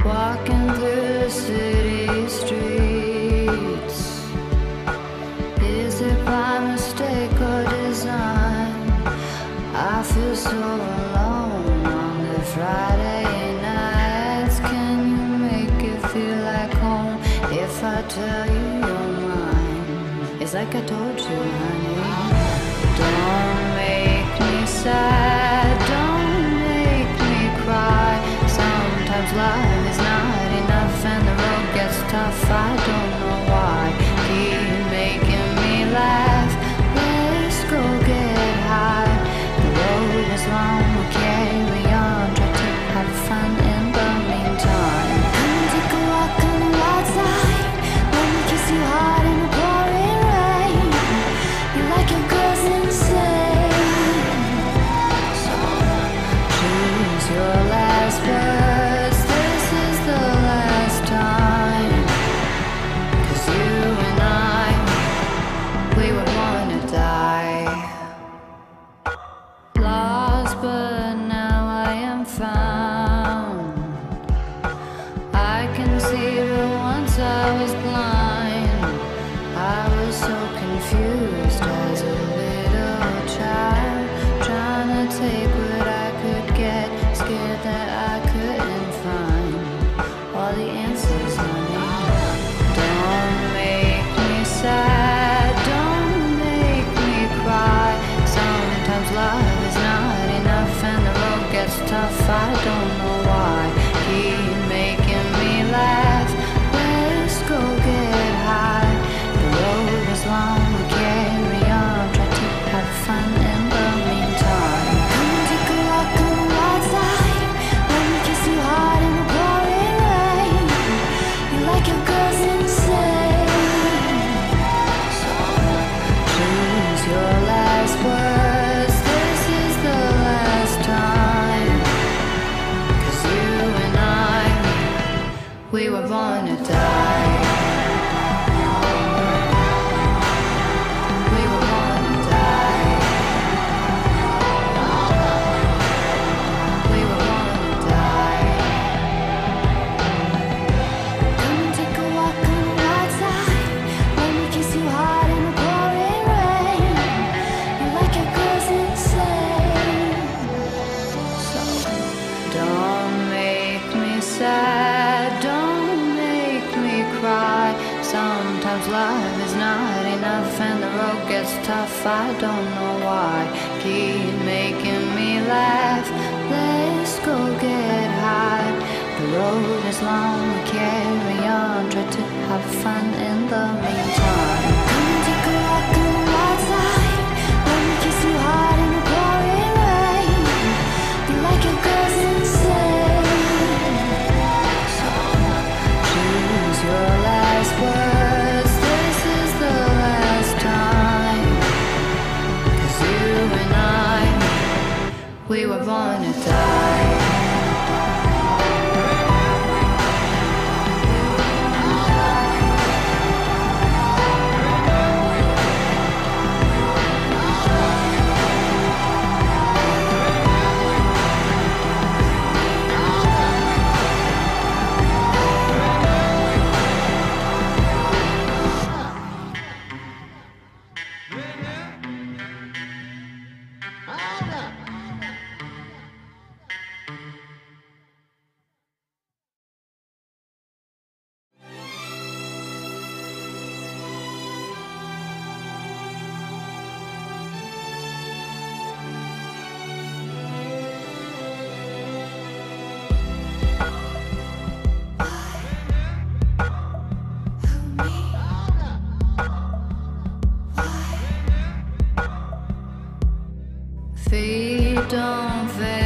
walking through the city streets. Is it by mistake or design? I feel so alone on the Friday nights. Can you make it feel like home if I tell you you're mine? It's like I told you, honey. Don't make me sad, don't make me cry. Sometimes love is not enough and the road gets tough. I don't know why. Keep making me laugh. Let's go get high. The road is long, we'll carry on. Try to have fun in the meantime. Come take a walk on the wild side. Let me kiss you hard in the pouring rain. You like your girls insane. So choose your last words. This is the last time. 'Cause you and I, we were born to die. Lost, but now I am found. I can see, but once I was blind. I was so confused as a little child, trying to take what I could get, scared that I couldn't find all the answers, honey. Don't make me sad, don't make me cry. Sometimes love is not enough and the road gets tough. I don't know why. Keep making me laugh. Let's go get high. The road is long, we'll carry on. Try to have fun in the meantime. Come take a walk on the wild side. Let me kiss you hard in the pouring rain. You like your girls insane. So choose your last words. This is the last time. 'Cause you and I, we were born to die. We were born to die. We were born to die. Come and take a walk on the wild side. Let me kiss you hard in the pouring rain. You like your girls insane. So don't make me sad, don't make me cry. Sometimes love is not enough and the road gets tough. I don't know why. Keep making me laugh. Let's go get high. The road is long, we carry on. Try to have fun in the meantime. Come and take a walk on the wild side. Let me kiss you hard in the pouring rain. You like your girls insane. So choose your last words. This is the last time. 'Cause you and I, we were born to die. Feet don't fade.